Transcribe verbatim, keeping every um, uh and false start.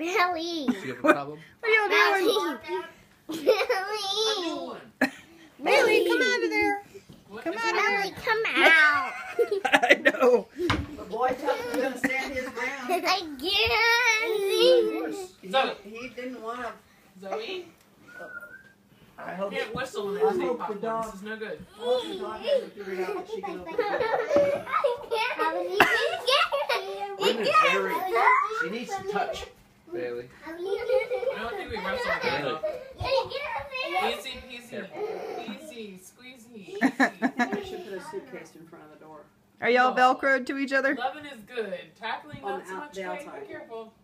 Billy. Do you have a problem? What are y'all doing? Billy. Billy, come out of there. What Come is out of there. Billy, come out. I know. The boy told him he was going to stand his ground. Again. Zoe. He, he didn't want to. Zoe? I hope, Can't whistle when I there's no hope the popcorn. dog- This is no good. I hope the dog hasn't figured out that she can open the door. Women very. She needs to touch. Bailey. I don't think we wrestle with that enough. Easy peasy. Easy. Squeezy. I Easy. should put a suitcase in front of the door. Are y'all Velcroed to each other? Loving is good. Tackling On not the so out- much. the Great. outside. Be careful.